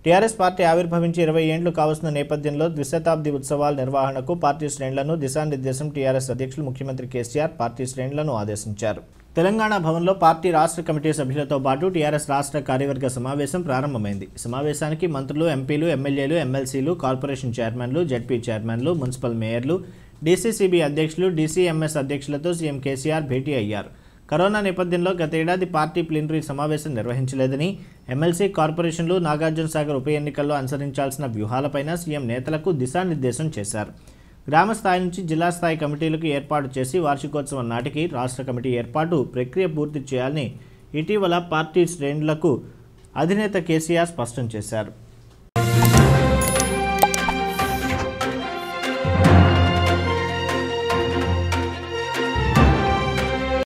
TRS party ఆవిర్భవించి 20 ఏళ్లు కావస్తున్న నేపథ్యంలో ద్విశతాబ్ది ఉత్సవాల నిర్వహణకు పార్టీ శ్రేణులను దిశానిర్దేశం టీఆర్ఎస్ అధ్యక్షులు ముఖ్యమంత్రి కేసీఆర్ పార్టీ శ్రేణులను ఆదేశించారు. తెలంగాణ భవన్లో పార్టీ రాష్ట్ర కమిటీ సభ్యులతో పాటు టీఆర్ఎస్ రాష్ట్ర కార్యవర్గ సమావేశం ప్రారంభమైంది. సమావేశానికి మంత్రులు, ఎంపీలు, ఎమ్మెల్యేలు, ఎమ్మెల్సీలు, కార్పొరేషన్ చైర్మన్లు, జడ్పీ చైర్మన్లు, మున్సిపల్ మేయర్లు, డీసీసీబీ అధ్యక్షులు, డీసీఎంఎస్ అధ్యక్షులతో సీఎం కేసీఆర్ భేటీ అయ్యారు. కరోనా నేపథ్యంలో గత ఏడాది పార్టీ ప్లీనరీ సమావేశం నిర్వహించలేదని, ఎమ్మెల్సీ, కార్పొరేషన్లు, నాగార్జున సాగర్ ఉప ఎన్నికల్లో అనుసరించాల్సిన వ్యూహాలపైన సీఎం నేతలకు దిశానిర్దేశం చేశారు. గ్రామ స్థాయి నుంచి జిల్లా స్థాయి కమిటీలకు ఏర్పాటు చేసి వార్షికోత్సవం నాటికి రాష్ట్ర కమిటీ ఏర్పాటు ప్రక్రియ పూర్తి చేయాలని ఇటీవల పార్టీ శ్రేణులకు అధినేత కేసీఆర్ స్పష్టం చేశారు.